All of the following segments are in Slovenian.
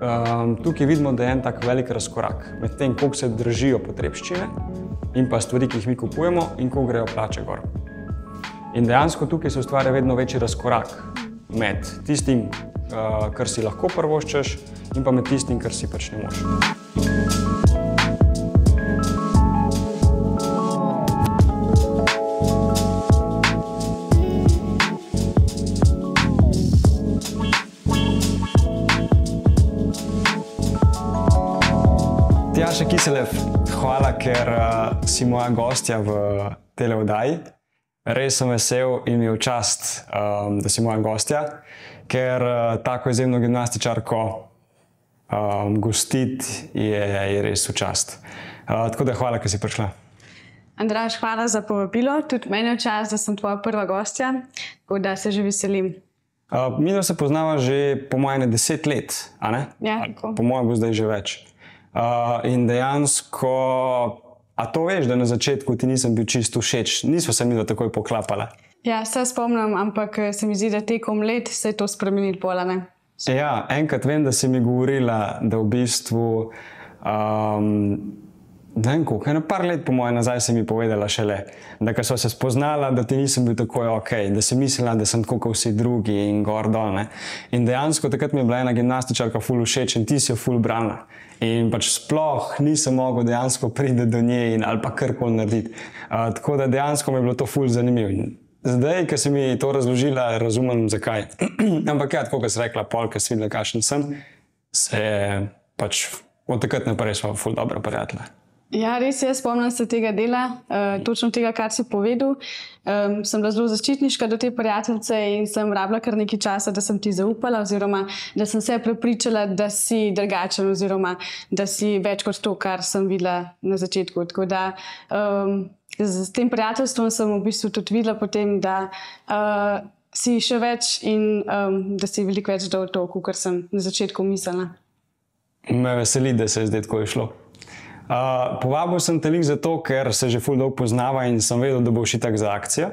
tukaj vidimo, da je en tak velik razkorak med tem, koliko se držijo potrebščine in pa stvari, ki jih mi kupujemo in koliko grejo plače gor. In dejansko tukaj se ustvarja vedno večji razkorak med tistim, kar si lahko privoščiš in pa med tistim, kar si pač ne moreš. Tjaša Kiselev, hvala, ker si moja gostja v tele oddaji. Res sem vesel in mi je v čast, da si moja gostja, ker tako izjemno gimnastičarko gostiti je res v čast. Tako da hvala, ker si prišla. Andraž, hvala za povabilo. Tudi meni je v čast, da sem tvoja prva gostja, tako da se že veselim. Mi se poznava že po moje 10 let, a ne? Ja, tako. Po moje bo zdaj že več. In dejansko, a to veš, da na začetku ti nisem bil čisto všeč, nismo se mi takoj poklapala? Ja, se spomnim, ampak se mi zdi, da tekom let se je to spremenilo pola, ne? Ja, enkrat vem, da si mi govorila, da v bistvu, ne vem koliko, eno par let po moje nazaj si mi povedala šele, da ko sva se spoznala, da ti nisem bil takoj okej, da si mislila, da sem tako kot vsi drugi in gor dol, ne. In dejansko takrat mi je bila ena gimnastičarka ful všeč in ti si jo ful branila. In pač sploh nisem mogel dejansko priti do nje ali pa karkoli narediti. Tako da dejansko mi je bilo to ful zanimivo. Zdaj, ko si mi to razložila, razumem zakaj. Ampak ja, tako kot si rekla, pol, ko si videla, kakšen sem, se pač od takrat naprej sva ful dobra prijatelja. Ja, res je, spomnim se tega dela, točno tega, kar si povedal. Sem bila zelo zaščitniška do te prijateljice in sem rabila kar nekaj časa, da sem ti zaupala oziroma da sem se prepričala, da si drugačen oziroma da si več kot to, kar sem videla na začetku. Tako da s tem prijateljstvom sem v bistvu tudi videla potem, da si še več in da si veliko več dal to, kot sem na začetku mislila. Me veseli, da se je zdaj tako išlo. Povabil sem te lik zato, ker se že ful dolgo poznava in sem vedel, da boš itak za akcijo.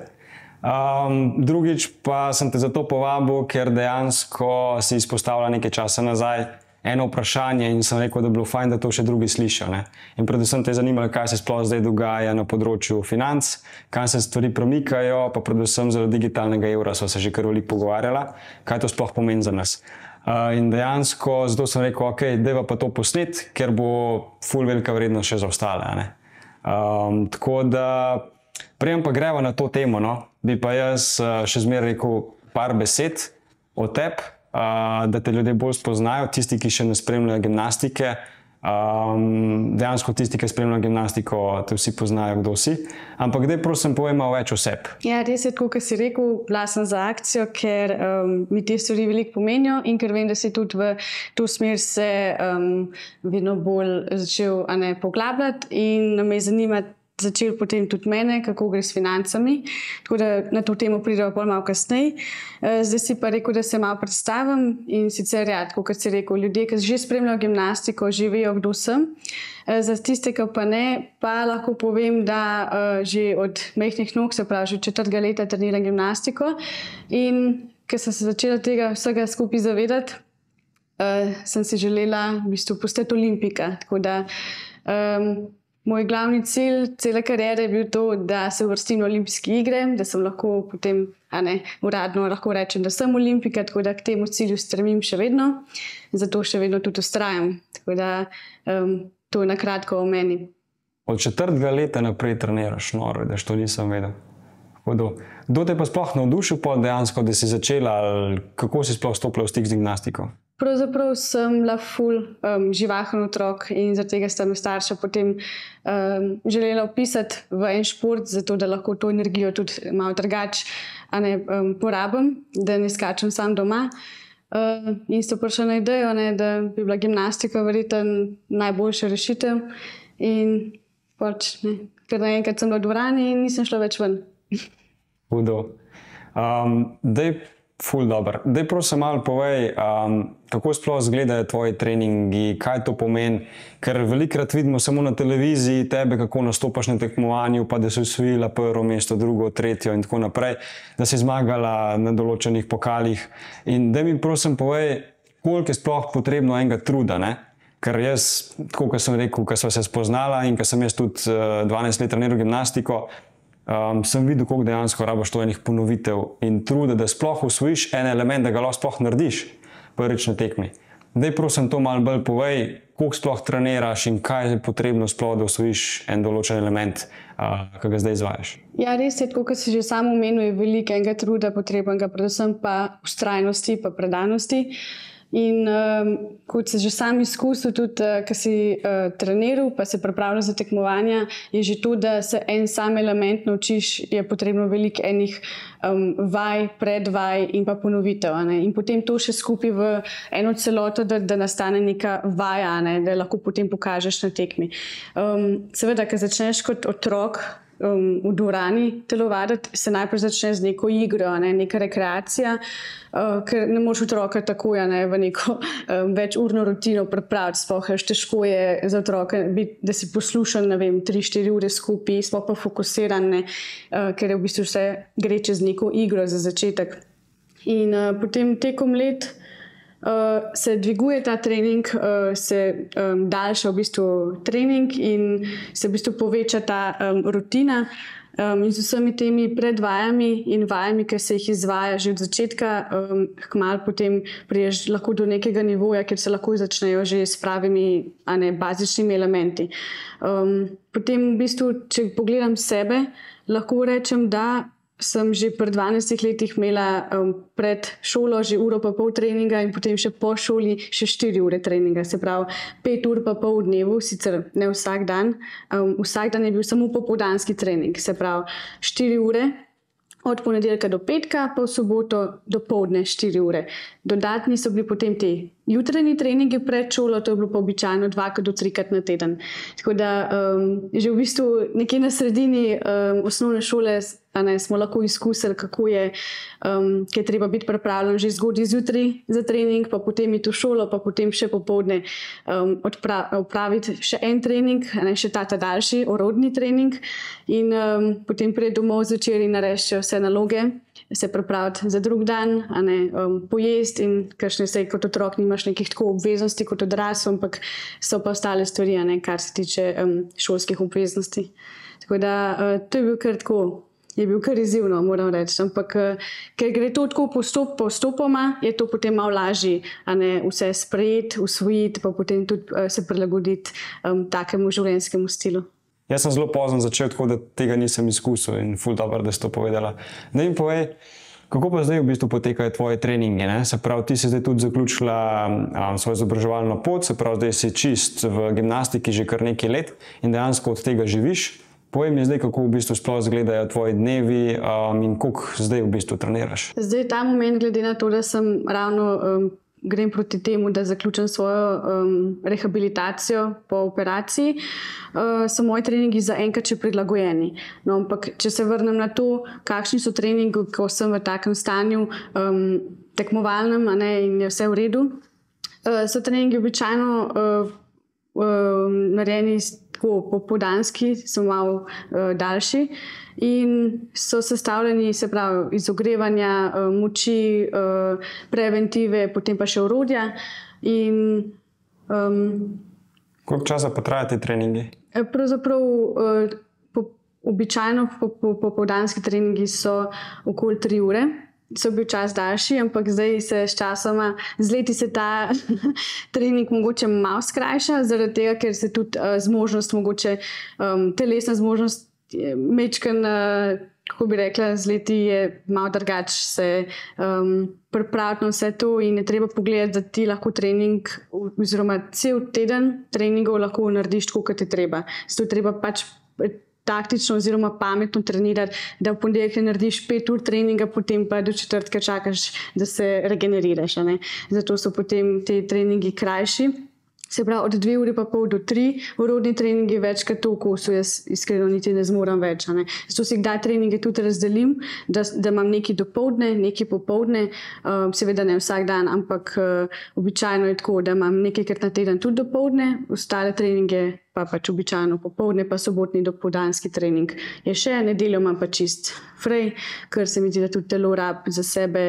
Drugič pa sem te zato povabil, ker dejansko si izpostavila nekaj časa nazaj eno vprašanje in sem rekel, da bi bilo fajn, da to še drugi slišijo, ne. In predvsem te zanimalo, kaj se sploh zdaj dogaja na področju financ, kam se stvari premikajo, pa predvsem zaradi digitalnega evra sva se že kar veliko pogovarjala, kaj to sploh pomeni za nas. In dejansko zato sem rekel, ok, dajva pa to posnet, ker bo ful velika vrednost še za ostale, ne. Tako da, preden pa greva na to temo, no, bi pa jaz še zmeraj rekel par besed o tebi, da te ljudje bolj spoznajo, tisti, ki še ne spremljajo gimnastike. Dejansko tisti, ki spremljajo gimnastiko, te vsi poznajo, kdo si. Ampak daj prosim povej malo več o sebi. Ja, res je tako, kot si rekel, bila sem za akcijo, ker mi te stvari veliko pomenijo in ker vem, da si tudi v to smer se vedno bolj začel poglabljati in me zanima začel potem tudi mene, kako gre s financami. Tako da na to temo prideva pol malo kasneje. Zdaj si pa rekel, da se malo predstavim in sicer ja, tako kot si rekel, ljudje, ki že spremljajo gimnastiko, že vejo, kdo sem. Za tiste, ki pa ne, pa lahko povem, da že od majhnih nog, se pravi, že 4. leta treniram gimnastiko in ker sem se začela tega vsega skupaj zavedati, sem si želela v bistvu postati olimpika. Tako da moj glavni cilj cele kariere je bil to, da se uvrstim na olimpijske igre, da sem lahko potem, uradno lahko rečem, da sem olimpika, tako da k temu cilju stremim še vedno, zato še vedno tudi vztrajam. Tako da to je na kratko o meni. Od 4. leta naprej treniraš, noro, da to nisem vedel. Kdo te pa sploh navdušil pol dejansko, da si začela, ali kako si sploh stopila v stik z gimnastiko? Pravzaprav sem bila ful živahen otrok in zaradi tega sta me starša potem želela vpisati v en šport, zato da lahko to energijo tudi malo drugače porabim, da ne skačem sam doma. In sta prišla na idejo, da bi bila gimnastika verjetno najboljša rešitev in pač, ker naenkrat sem bila v dvorani in nisem šla več ven. Hudo. Ful dobro. Daj prosim malo povej, kako sploh izgledajo tvoji treningi, kaj to pomeni, ker velikokrat vidimo samo na televiziji tebe, kako nastopaš na tekmovanju, pa da si osvojila prvo mesto, drugo, tretjo in tako naprej, da si zmagala na določenih pokalih. In daj mi prosim povej, koliko je sploh potrebno enega truda, ne? Ker jaz, tako kot sem rekel, ko sva se spoznala in ko sem jaz tudi 12 let treniral gimnastiko, sem videl, koliko dejansko rabiš to enih ponovitev in truda, da sploh usvojiš en element, da ga lahko sploh narediš prvič na tekmi. Zdaj prosim to malo bolj povej, koliko sploh treniraš in kaj je potrebno sploh, da usvojiš en določen element, ki ga zdaj izvajaš. Ja, res je, tako kot si že sam omenil, je veliko enega truda potrebnega, predvsem pa vztrajnosti pa predanosti. In kot si že sam izkusil, tudi ko si treniral pa se pripravljal za tekmovanja, je že to, da se en sam element naučiš, je potrebno veliko enih vaj, predvaj in pa ponovitev. In potem to še skupaj v eno celoto, da nastane neka vaja, da lahko potem pokažeš na tekmi. Seveda, ko začneš kot otrok v dvorani telovaditi, se najprej začne z neko igro, neka rekreacija, ker ne moreš otroka takoj v neko večurno rutino pripraviti. Sploh težko je za otroka biti, da si poslušan, 3-4 ure skupaj, sploh pa fokusiran, ker je v bistvu vse gre čez neko igro za začetek. In potem tekom let se dviguje ta trening, se daljša v bistvu trening in se v bistvu poveča ta rutina. In z vsemi temi predvajami in vajami, ki se jih izvaja že od začetka, kmalu potem priješ lahko do nekega nivoja, kjer se lahko začnejo že s pravimi bazičnimi elementi. Potem v bistvu, če pogledam sebe, lahko rečem, da sem že pri 12 letih imela pred šolo že uro pa pol treninga in potem še po šoli še 4 ure treninga. Se pravi, 5 ur pa pol v dnevu, sicer ne vsak dan. Vsak dan je bil samo popoldanski trening, se pravi 4 ure od ponedeljka do petka, pa v soboto do poldne 4 ure. Dodatni so bili potem ti jutranji treningi pred šolo, to je bilo pa običajno 2 do 3 na teden. Tako da že v bistvu nekje na sredini osnovne šole smo lahko izkusili, kako je treba biti pripravljen že zgodaj zjutraj za trening, pa potem iti v šolo, pa potem še popoldne opraviti še en trening, še ta daljši orodni trening in potem priti domov zvečer in narediti vse naloge, se pripraviti za drug dan, pojesti in kakšne sej kot otrok nimaš nekih tako obveznosti kot odrasel, ampak so pa ostale stvari, kar se tiče šolskih obveznosti. Tako da to je bil kar tako. Je bil kar izzivno, moram reči, ampak ker gre to tako postopoma, je to potem malo lažje, vse sprejeti, usvojiti, pa potem tudi se prilagoditi takemu življenjskemu stilu. Jaz sem zelo pozno začel, tako da tega nisem izkusil in ful dobro, da si to povedala. Da mi povej, kako pa zdaj v bistvu potekajo tvoje treninge, ne? Se pravi, ti si zdaj tudi zaključila svojo izobraževalno pot, se pravi, zdaj si čist v gimnastiki že kar nekaj let in dejansko od tega živiš. Povej mi zdaj, kako v bistvu sploh izgledajo tvoji dnevi in koliko zdaj v bistvu treniraš. Zdaj ta moment, glede na to, da sem ravno grem proti temu, da zaključim svojo rehabilitacijo po operaciji, so moji treningi za enkrat še prilagojeni. No, ampak če se vrnem na to, kakšni so treningi, ko sem v takem stanju tekmovalnem in je vse v redu, so treningi običajno narejeni popoldanski, so malo daljši in so sestavljeni, se pravi, iz ogrevanja, moči, preventive, potem pa še orodja. Koliko časa pa trajajo ti treningi? Pravzaprav običajno popoldanski treningi so okoli 3 ure. So bil čas daljši, ampak zdaj se s časoma, z leti se ta trening mogoče malo skrajša, zaradi tega, ker se tudi zmožnost, mogoče telesna zmožnost mečken, kako bi rekla, z leti je malo drugače se pripraviti na vse to in je treba pogledati, da ti lahko trening oziroma cel teden treningov lahko narediš tako, kot je treba. Zato je treba pač taktično oziroma pametno trenirati, da v ponedeljek narediš 5 ur treninga, potem pa do četrtka čakaš, da se regeneriraš. Zato so potem ti treningi krajši. Se pravi, od 2 ure pa pol do 3 urodni treningi, večkrat to v kosu jaz iskreno niti ne zmorem več. Zato si kdaj treninge tudi razdelim, da imam nekaj dopoldne, nekaj popoldne, seveda ne vsak dan, ampak običajno je tako, da imam nekajkrat na teden tudi dopoldne, ostale treninge pa pač običajno popoldne, pa sobotni dopoldanski trening je še, nedeljo imam pa čist frej, ker se mi zdi, da tudi telo rab za sebe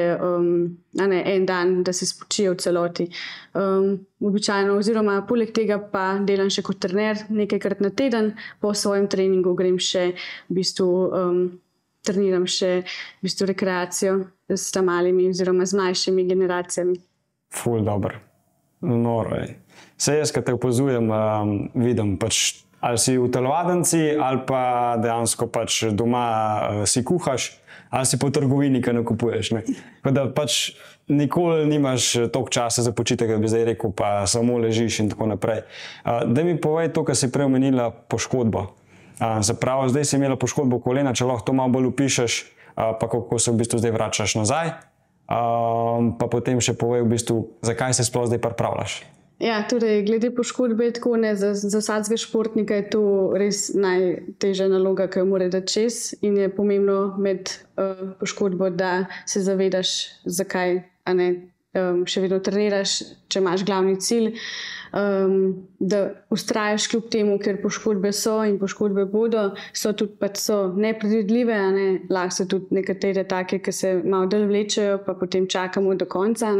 en dan, da se spočije v celoti. Običajno, oziroma poleg tega pa delam še kot trener nekajkrat na teden, po svojem treningu grem še v bistvu treniram še v bistvu rekreacijo s malimi oziroma z mlajšimi generacijami. Ful, dobro. Noro je. Saj jaz, kad te opazujem, vidim pač, ali si v telovadnici, ali pa dejansko pač doma si kuhaš, ali si po trgovini, ki nakupuješ. Tako da pač nikoli nimaš toliko časa za počitek, da bi zdaj rekel, pa samo ležiš in tako naprej. Daj mi povej to, kar si prej omenila poškodbo. Se pravi, zdaj si imela poškodbo kolena, če lahko to malo bolj opišeš, pa kako se v bistvu zdaj vračaš nazaj, pa potem še povej v bistvu, zakaj se sploh zdaj pripravljaš. Ja, torej, glede poškodbe je tako, ne, za vsakega športnika je to res najtežja naloga, ki jo mora dati čez, in je pomembno med poškodbo, da se zavedaš, zakaj še vedno treniraš, če imaš glavni cilj, da vztrajaš kljub temu, ker poškodbe so in poškodbe bodo, so tudi pač nepredvidljive, lahko so tudi nekatere take, ki se malo dalj vlečejo, pa potem čakamo do konca.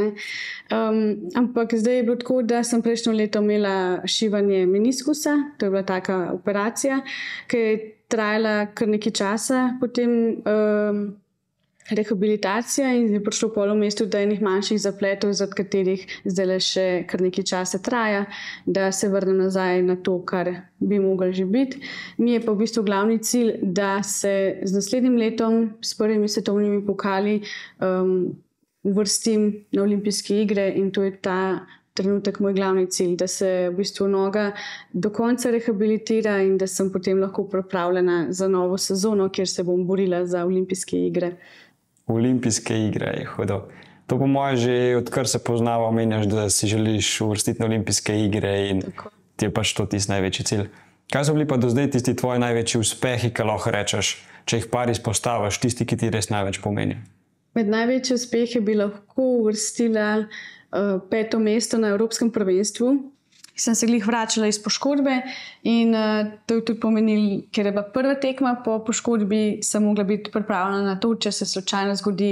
Ampak zdaj je bilo tako, da sem prejšnjo leto imela šivanje meniskusa, to je bila taka operacija, ki je trajala kar nekaj časa, potem rehabilitacija, in je prišlo pol v mestu do enih manjših zapletov, zaradi katerih zdaj še kar nekaj časa traja, da se vrnem nazaj na to, kar bi moglo že biti. Mi je pa v bistvu glavni cilj, da se z naslednjim letom s prvimi svetovnimi pokali uvrstim na olimpijske igre, in to je ta trenutek moj glavni cilj, da se v bistvu noga do konca rehabilitira in da sem potem lahko pripravljena za novo sezono, kjer se bom borila za olimpijske igre. Olimpijske igre je hodil. To po moje že odkar se poznava, omenjaš, da si želiš uvrstiti na olimpijske igre in ti je pač to tisti največji cilj. Kaj so bili pa do zdaj tisti tvoji največji uspehi, ki lahko rečeš, če jih par izpostaviš, tisti, ki ti res največ pomeni? Med največje uspehe bi lahko uvrstila 5. mesto na Evropskem prvenstvu. Sem se glih vračala iz poškodbe in to je tudi pomenilo, ker je bila prva tekma po poškodbi, sem mogla biti pripravljena na to, če se slučajno zgodi,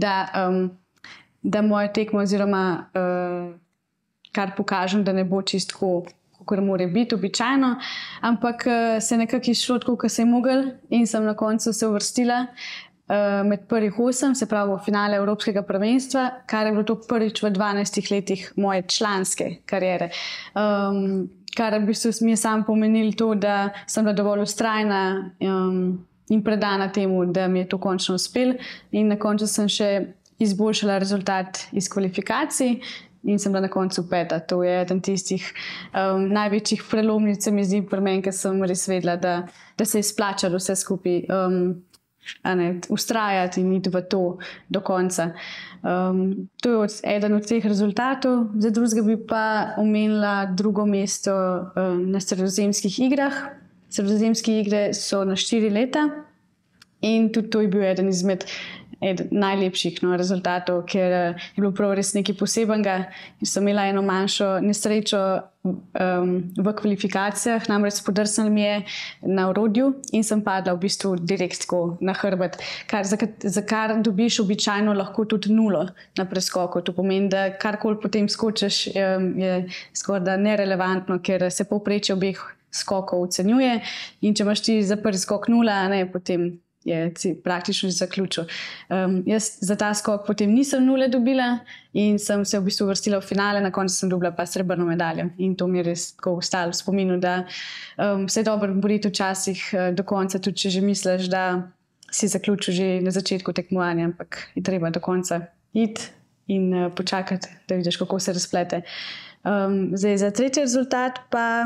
da moja tekma oziroma kar pokažem, da ne bo čisto kakor mora biti običajno, ampak se nekako izšlo tako, kot se je moglo, in sem na koncu se uvrstila med prvih 8, se pravi v finale Evropskega prvenstva, kar je bilo to prvič v 12 letih moje članske kariere. Kar v bistvu mi je sam pomenilo to, da sem bila dovolj vztrajna in predana temu, da mi je to končno uspelo, in na koncu sem še izboljšala rezultat iz kvalifikacij in sem bila na koncu 5. To je eden tistih največjih prelomnic, se mi zdi pri meni, ker sem res vedela, da se izplača vse skupaj ustrajati in iti v to do konca. To je eden od teh rezultatov. Za drugega bi pa omenila drugo mesto na Sredozemskih igrah. Sredozemske igre so na 4 leta in tudi to je bil eden izmed najlepših rezultatov, ker je bilo prav res nekaj posebenega. Sem imela eno manjšo nesrečo v kvalifikacijah, namreč spodrsnilo mi je na orodju in sem padla v bistvu direkt na hrbet, za kar dobiš običajno lahko tudi 0 na preskoku. To pomeni, da karkoli potem skočiš, je skoraj nerelevantno, ker se povprečje obeh skokov ocenjuje, in če imaš ti za prvi skok 0, potem je praktično zaključil. Jaz za ta skok potem nisem 0 dobila in sem se v bistvu uvrstila v finale, na koncu sem dobila pa srebrno medaljo, in to mi je res tako ostalo v spominu, da se je dobro boriti včasih do konca, tudi če že misliš, da si zaključil že na začetku tekmovanja, ampak je treba do konca iti in počakati, da vidiš, kako se razplete. Zdaj, za tretji rezultat pa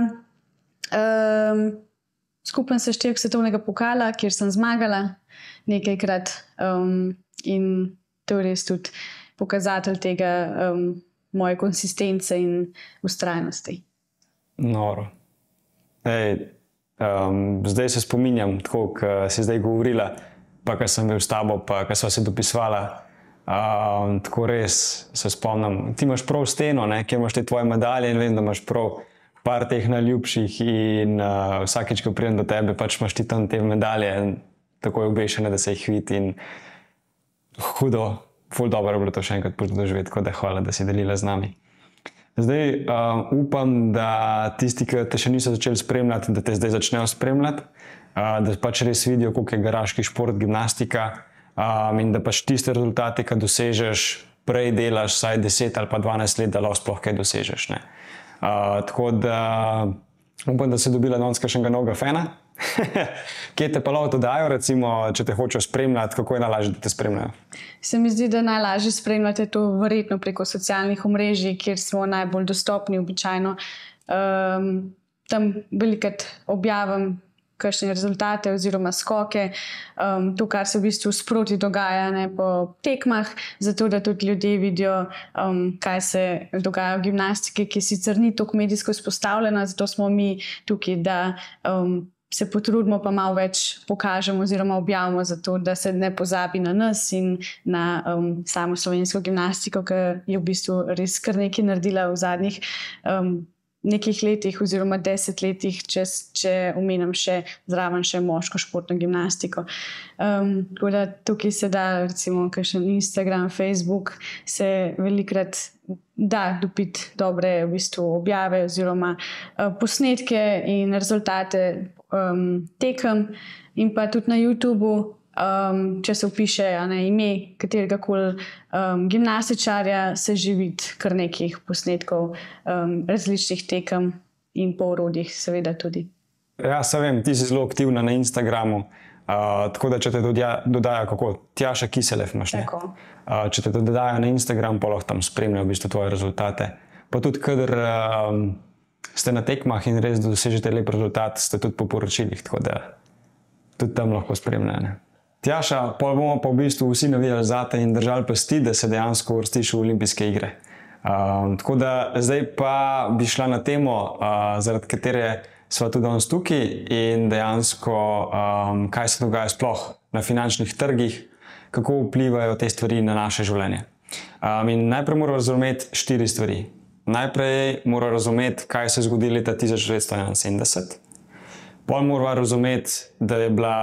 skupen seštevek svetovnega pokala, kjer sem zmagala nekajkrat, in to je res tudi pokazatelj tega moje konsistence in vztrajnosti. Noro. Zdaj se spominjam, tako, ko si zdaj govorila, pa ko sem bil s tabo, pa ko sva se dopisvala, tako res se spomnim. Ti imaš prav steno, kjer imaš te tvoje medalje, in vem, da imaš prav par teh najljubših in vsakeč, ko pridem do tebe, pač imaš ti tam te medalje tako obešene, da se jih vidi in hudo, ful dobro je bilo to še enkrat doživeti, tako da hvala, da si delila z nami. Zdaj upam, da tisti, ki te še niso začeli spremljati, da te zdaj začnejo spremljati, da pač res vidijo, koliko je garaški šport, gimnastika in da pač tiste rezultate, ki dosežeš, prej delaš vsaj 10 ali pa 12 let, da lahko sploh kaj dosežeš. Tako da upam, da si dobila danes kakšnega novega fana. Kje te pa lahko dodajo, recimo, če te hočejo spremljati, kako je najlažje, da te spremljajo? Se mi zdi, da najlažje spremljate to verjetno preko socialnih omrežij, kjer smo najbolj dostopni običajno. Tam velikokrat objavim kakšne rezultate oziroma skoke, to, kar se v bistvu sproti dogaja po tekmah, zato da tudi ljudje vidijo, kaj se dogaja v gimnastiki, ki sicer ni tako medijsko izpostavljena, zato smo mi tukaj, da se potrudimo pa malo več pokažemo oziroma objavimo, zato da se ne pozabi na nas in na samo slovensko gimnastiko, ki je v bistvu res kar nekaj naredila v zadnjih nekih letih oziroma 10 letih, če omenim še zraven še moško športno gimnastiko. Tako da tukaj se da, recimo, kakšen Instagram, Facebook, se velikokrat da dobiti dobre v bistvu objave oziroma posnetke in rezultate tekem in pa tudi na YouTubu, če se vpiše ime katerega koli gimnastičarja, se že vidi kar nekih posnetkov različnih tekem in po orodjih seveda tudi. Ja, se vem, ti si zelo aktivna na Instagramu, tako da če te dodajo, kako Tjaša Kiselev imaš, ne? Tako. Če te dodajo na Instagram, pa lahko tam spremljajo v bistvu tvoje rezultate. Pa tudi, kadar ste na tekmah in res dosežete lep rezultat, ste tudi po poročilih, tako da tudi tam lahko spremljajo. Tjaša, pol bomo pa v bistvu vsi navijali zate in držali pesti, da se dejansko uvrstiš v olimpijske igre. Tako da zdaj pa bi šla na temo, zaradi katere sva tudi danes tukaj in dejansko kaj se dogaja sploh na finančnih trgih, kako vplivajo te stvari na naše življenje. In najprej moramo razumeti 4 stvari. Najprej moramo razumeti, kaj se je zgodilo leta 1971. Pol moramo razumeti, da je bila,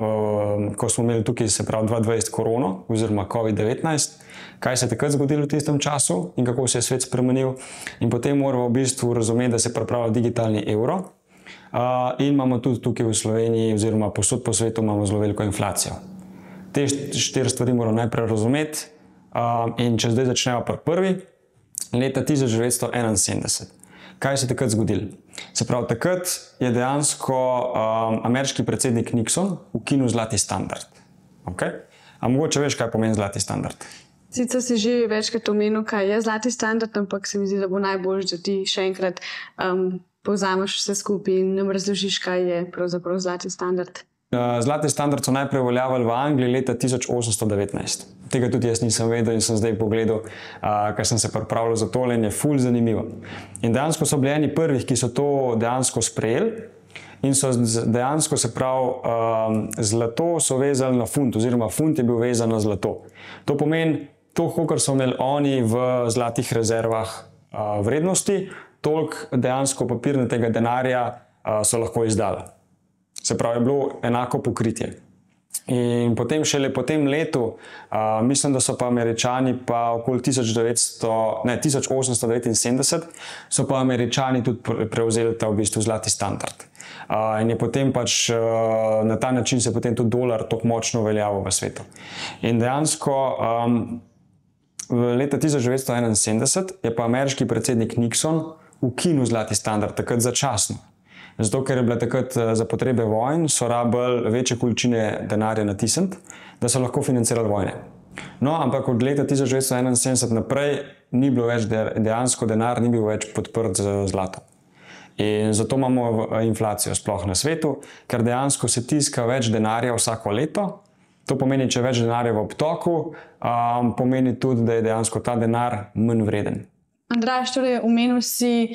ko smo imeli tukaj, se pravi 2020 korono oziroma COVID-19, kaj se je takrat zgodilo v tistem času in kako se je svet spremenil. In potem moramo v bistvu razumeti, da se pripravlja digitalni evro in imamo tudi tukaj v Sloveniji oziroma povsod po svetu imamo zelo veliko inflacijo. Te 4 stvari moramo najprej razumeti in če zdaj začnemo pri prvi, leta 1971. Kaj se je takrat zgodilo? Se pravi, takrat je dejansko ameriški predsednik Nixon ukinil zlati standard. Okay? A mogoče veš, kaj pomeni zlati standard? Sicer si že večkrat omenil, kaj je zlati standard, ampak se mi zdi, da bo najboljše, da ti še enkrat povzameš vse skupaj in nam razložiš, kaj je pravzaprav zlati standard. Zlati standard so najprej uveljavili v Angliji leta 1819. Tega tudi jaz nisem vedel in sem zdaj pogledal, ker sem se pripravljal za tole in je ful zanimivo. In dejansko so bili eni prvih, ki so to dejansko sprejeli in so dejansko, se pravi, zlato so vezali na funt oziroma funt je bil vezan na zlato. To pomeni, to, kolikor so imeli oni v zlatih rezervah vrednosti, toliko dejansko papirnatega denarja so lahko izdali. Se pravi, je bilo enako pokritje. In potem šele po tem letu, mislim, da so pa Američani pa okoli 1879, so pa Američani tudi prevzeli ta v bistvu zlati standard. In je potem pač na ta način se potem tudi dolar tako močno uveljavil v svetu. In dejansko v leta 1971 je pa ameriški predsednik Nixon ukinil zlati standard, takrat začasno. Zato, ker je bila takrat za potrebe vojn, so rabili večje količine denarja natisniti, da so lahko financirali vojne. No, ampak od leta 1971 naprej ni bilo več dejansko denar, ni bil več podprt z zlatom. In zato imamo inflacijo sploh na svetu, ker dejansko se tiska več denarja vsako leto. To pomeni, če več denarja v obtoku, pomeni tudi, da je dejansko ta denar manj vreden. Andraž, torej omenil si,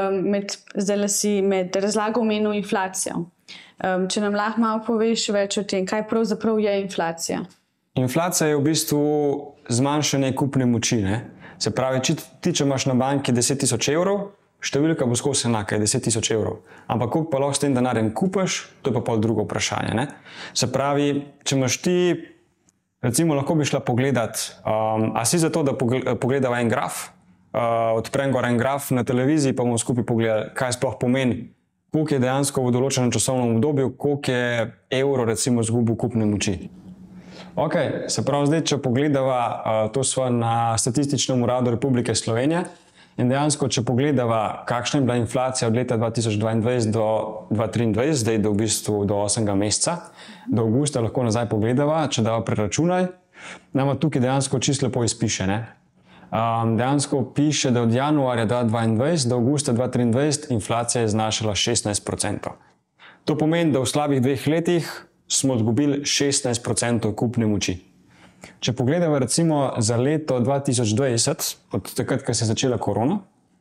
med razlago omenil inflacijo. Če nam lahko malo poveš več o tem, kaj pravzaprav je inflacija? Inflacija je v bistvu zmanjšanje kupne moči, ne? Se pravi, če imaš na banki 10 000 evrov številka bo skozi enaka, je 10 000 evrov. Ampak koliko pa lahko s tem denarjem kupiš, to je pa pol drugo vprašanje. Ne? Se pravi, če imaš ti, recimo, lahko bi šla pogledat, a si za to, da pogledava en graf, odprem gor en graf na televiziji, pa bomo skupaj pogledali, kaj sploh pomeni, koliko je dejansko v določenem časovnem obdobju, koliko je evro, recimo, izgubil kupne moči. Ok, se pravi, zdaj, če pogledava, to sva na Statističnem uradu Republike Slovenije, in dejansko, če pogledava, kakšna je bila inflacija od leta 2022 do 2023, zdaj do v bistvu do 8. meseca, do avgusta lahko nazaj pogledava, če dava preračunaj, nama tukaj dejansko čisto lepo izpiše, ne? Dejansko piše, da od januarja 2022 do avgusta 2023 inflacija je znašala 16%. To pomeni, da v slabih 2 letih smo izgubili 16% kupne moči. Če pogledamo recimo za leto 2020, od takrat, ko se je začela korona,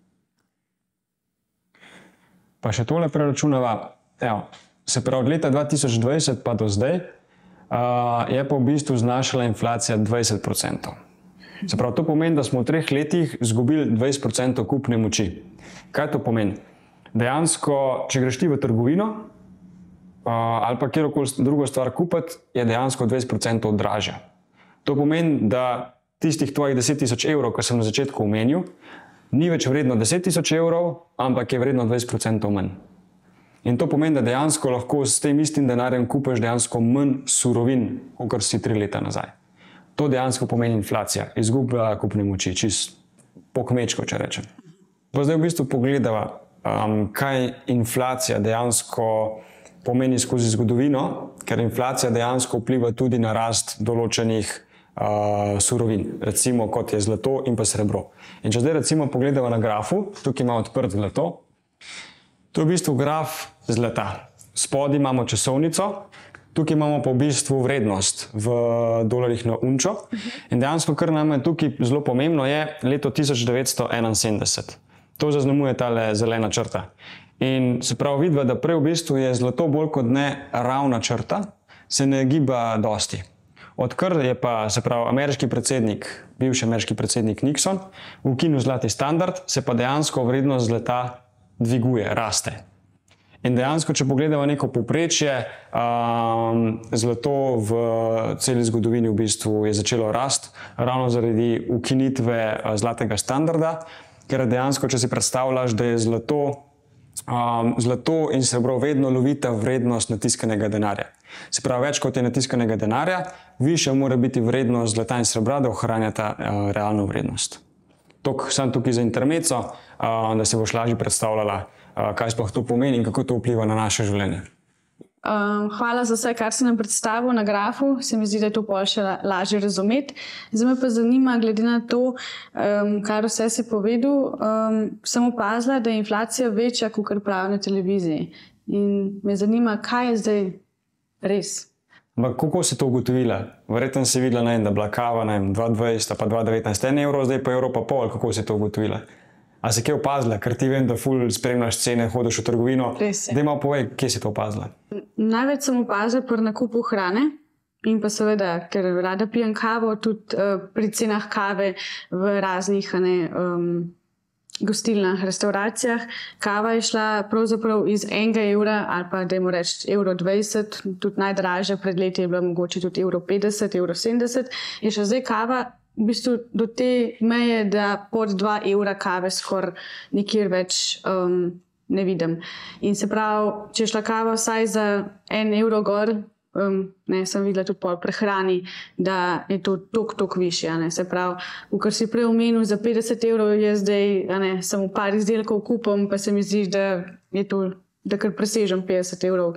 pa še tole preračunava, se pravi od leta 2020 pa do zdaj, je pa v bistvu znašala inflacija 20%. Se pravi, to pomeni, da smo v 3 letih izgubili 20% kupne moči. Kaj to pomeni? Dejansko, če greš ti v trgovino ali pa kjerokoli drugo stvar kupiti, je dejansko 20% dražja. To pomeni, da tistih tvojih 10 000 evrov, ki sem na začetku omenil, ni več vredno 10 000 evrov, ampak je vredno 20% manj. In to pomeni, da dejansko lahko s tem istim denarjem kupiš dejansko manj surovin, kot si 3 leta nazaj. To dejansko pomeni inflacija, izguba kupne moči, čist po kmečko, če rečem. Pa zdaj v bistvu pogledava, kaj inflacija dejansko pomeni skozi zgodovino, ker inflacija dejansko vpliva tudi na rast določenih surovin, recimo kot je zlato in pa srebro. In če zdaj recimo pogledamo na grafu, tukaj imamo odprt zlato, to je v bistvu graf zlata. Spodaj imamo časovnico, tukaj imamo pa v bistvu vrednost v dolarjih na unčo in dejansko, kar nam je tukaj zelo pomembno, je leto 1971. To zaznamuje tale zelena črta. In se pravi vidva, da prej v bistvu je zlato bolj kot ne ravna črta, se ne giba dosti. Odkar je pa, se pravi, bivši ameriški predsednik Nixon ukinil zlati standard, se pa dejansko vrednost zlata dviguje, raste. In dejansko, če pogledamo neko povprečje, zlato v celi zgodovini v bistvu je začelo rast, ravno zaradi ukinitve zlatega standarda, ker dejansko, če si predstavljaš, da je zlato in srebro vedno lovita vrednost natiskanega denarja. Se pravi, več kot je natiskanega denarja, više mora biti vrednost zlata in srebra, da ohranjata realno vrednost. Sam tukaj za intermeco, da se boš lažje predstavljala, kaj sploh to pomeni in kako to vpliva na naše življenje. Hvala za vse, kar si nam predstavil na grafu. Se mi zdi, da je to pol še lažje razumeti. Zdaj me pa zanima, glede na to, kar vse si povedal, sem opazila, da je inflacija večja, kot pravijo na televiziji. In me zanima, kaj je zdaj res. Ampak kako si to ugotovila? Verjetno si videla, da je bila kava 2,20 pa 2,19 evrov, zdaj pa evro pa pol. Kako si to ugotovila? A si kaj opazila? Ker ti vem, da ful spremljaš cene, hodiš v trgovino. Daj malo povej, kje si to opazila? Največ sem opazila pri nakupu hrane in pa seveda, ker rada pijem kavo, tudi pri cenah kave v raznih gostilnah, restauracijah. Kava je šla pravzaprav iz 1 evra ali pa dajmo reči €1,20, tudi najdražja pred leti je bila mogoče tudi €1,50, €1,70. Je še zdaj kava v bistvu do te meje, da pod 2 evra kave skoraj nikjer več ne vidim. In se pravi, če je šla kava vsaj za 1 evro gor, sem videla tudi pol prehrani, da je to toliko višje. Se pravi, kar si prej omenil, za 50 evrov je zdaj samo par izdelkov kupom, pa se mi zdi, da je to, da kar presežem 50 evrov,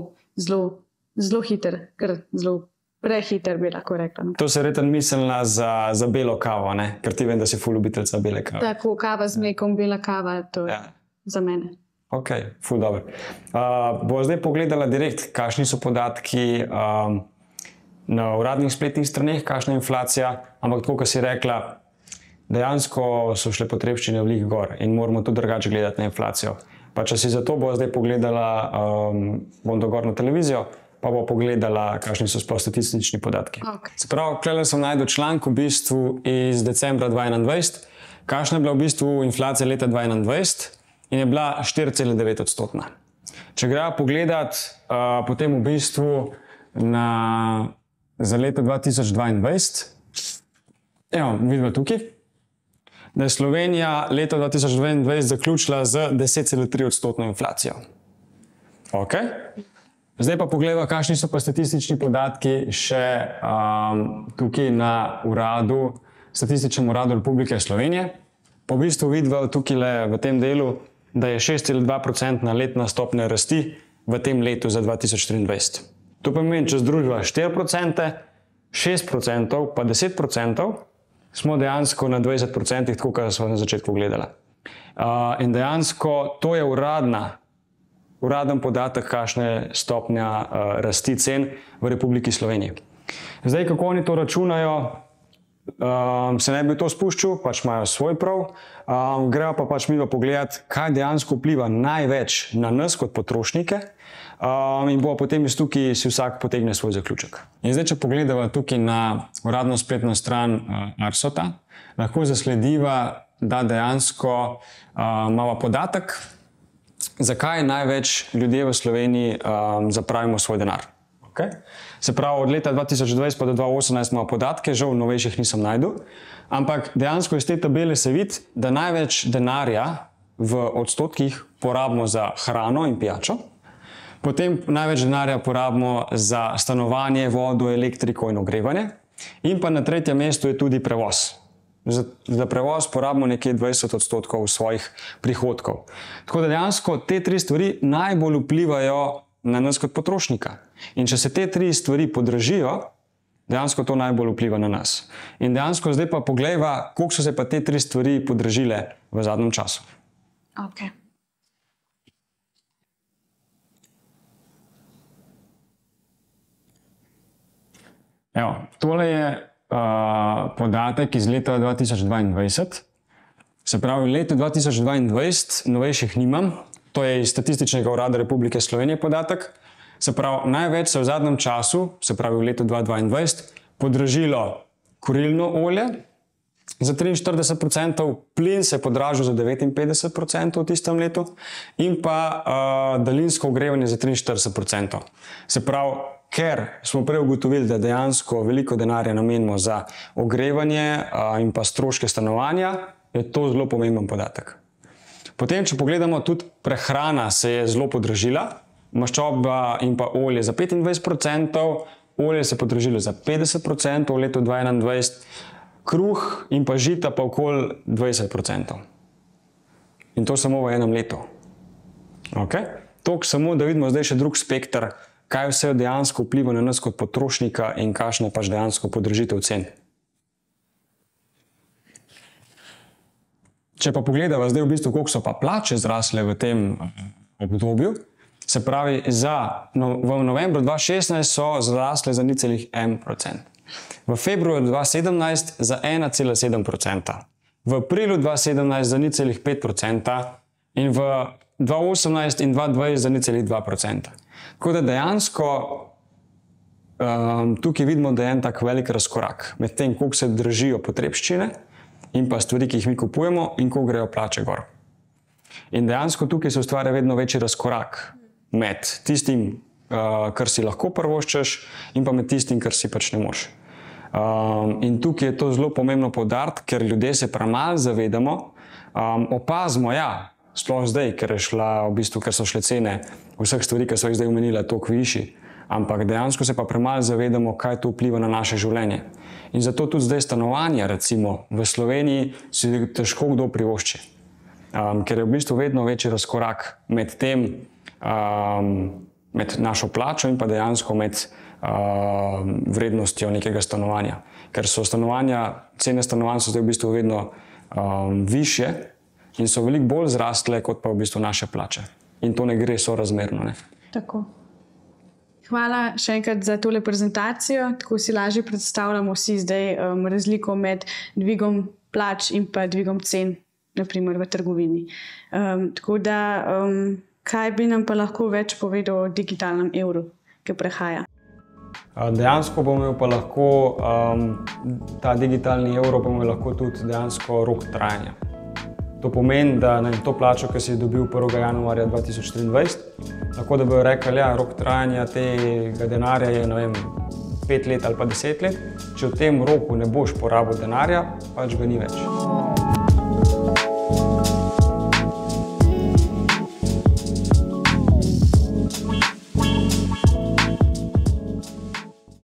zelo hiter, kar zelo prehiter bi lahko rekla. To se verjetno mislila za belo kavo, ker ti vem, da si ful ljubiteljica bele kave. Tako, kava z mlekom, bela kava, to je za mene. Ok, ful dobro. Bo zdaj pogledala direkt, kakšni so podatki na uradnih spletnih straneh, kakšna je inflacija, ampak tako, kot si rekla, dejansko so šle potrebščine veliko gor in moramo tudi drugače gledati na inflacijo. Pa če si zato bo zdaj pogledala, bom dogor na televizijo, pa bo pogledala, kakšni so sploh statistični podatki. Se pravi, tukaj sem našel članek v bistvu iz decembra 2021, kakšna je bila v bistvu inflacija leta 2021. in je bila 4,9%. Če gremo pogledat potem v bistvu za leto 2022, evo, vidimo tukaj, da je Slovenija leto 2022 zaključila z 10,3% inflacijo. Ok. Zdaj pa pogledamo, kakšni so pa statistični podatki še tukaj na Statističnem uradu Republike Slovenije. Po bistvu vidimo tukaj v tem delu, da je 6,2% letna stopnja rasti v tem letu za 2023. To pomeni, če združiva 4%, 6% pa 10%, smo dejansko na 20%, tako kot smo na začetku gledali. In dejansko to je uraden podatek, kakšna je stopnja rasti cen v Republiki Sloveniji. Zdaj, kako oni to računajo, se ne bi to spuščal, pač imajo svoj prav. Grejo pa pač mi pogledati, kaj dejansko vpliva največ na nas kot potrošnike, in bo potem iz tukaj si vsak potegne svoj zaključek. In zdaj, če pogledamo tukaj na uradno spletno stran ARSOTA, lahko zaslediva, da dejansko imamo podatek, zakaj največ ljudje v Sloveniji zapravimo svoj denar. Okay. Se pravi, od leta 2020 pa do 2018 imamo podatke, žal novejših nisem našel, ampak dejansko iz te tabele se vidi, da največ denarja v odstotkih porabimo za hrano in pijačo, potem največ denarja porabimo za stanovanje, vodo, elektriko in ogrevanje, in pa na tretjem mestu je tudi prevoz. Za prevoz porabimo nekje 20% svojih prihodkov. Tako da dejansko te tri stvari najbolj vplivajo na nas kot potrošnika. In če se te tri stvari podražijo, dejansko to najbolj vpliva na nas. In dejansko zdaj pa poglejva, koliko so se pa te tri stvari podražile v zadnjem času. Ok. Evo, tole je podatek iz leta 2022. Se pravi, v letu 2022 novejših nimam, to je iz Statističnega urada Republike Slovenije podatek. Se pravi, največ se v zadnjem času, se pravi v letu 2022, podražilo kurilno olje za 43%, plin se je podražil za 59% v tistem letu in pa daljinsko ogrevanje za 43%. Se pravi, ker smo prej ugotovili, da dejansko veliko denarja namenimo za ogrevanje in pa stroške stanovanja, je to zelo pomemben podatek. Potem, če pogledamo, tudi prehrana se je zelo podražila, maščoba in pa olje za 25%, olje se je podražilo za 50% v letu 2021, kruh in pa žita pa okoli 20%. In to samo v enem letu. Okay? Toliko samo, da vidimo zdaj še drug spekter, kaj vse dejansko vpliva na nas kot potrošnika in kakšna pač dejansko podražitev cen. Če pa pogledamo zdaj v bistvu, koliko so pa plače zrasle v tem obdobju, se pravi, v novembru 2016 so zrasle za 0,1%. V februarju 2017 za 1,7%. V aprilu 2017 za 0,5% in v 2018 in 2020 za 0,2%. Tako da dejansko tukaj vidimo, da je en tak velik razkorak med tem, koliko se dražijo potrebščine in pa stvari, ki jih mi kupujemo in ko grejo plače gor. In dejansko tukaj se ustvarja vedno večji razkorak med tistim, kar si lahko privoščiš in pa med tistim, kar si pač ne moreš. In tukaj je to zelo pomembno poudariti, ker ljudje se premalo zavedamo, opazimo, ja, sploh zdaj, ker so šle cene vseh stvari, ki so jih zdaj omenila, toliko višji, ampak dejansko se pa premalo zavedamo, kaj to vpliva na naše življenje. In zato tudi zdaj stanovanja, recimo, v Sloveniji si težko kdo privošči. Ker je v bistvu vedno večji razkorak med tem, med našo plačo in pa dejansko med vrednostjo nekega stanovanja. Ker so cene stanovanj so zdaj v bistvu vedno višje in so veliko bolj zrastle kot pa v bistvu naše plače. In to ne gre sorazmerno, ne? Tako. Hvala še enkrat za tole prezentacijo. Tako si lažje predstavljamo vsi zdaj razliko med dvigom plač in pa dvigom cen, naprimer v trgovini. Tako da, kaj bi nam pa lahko več povedal o digitalnem evru, ki prehaja? Dejansko bomo pa lahko, ta digitalni evro bomo lahko tudi dejansko rok trajanja. To pomeni, da to plačo, ki si dobil 1. januarja 2023, lahko da bojo rekli, ja, rok trajanja tega denarja je, ne vem, 5 let ali pa 10 let. Če v tem roku ne boš porabil denarja, pač ga ni več.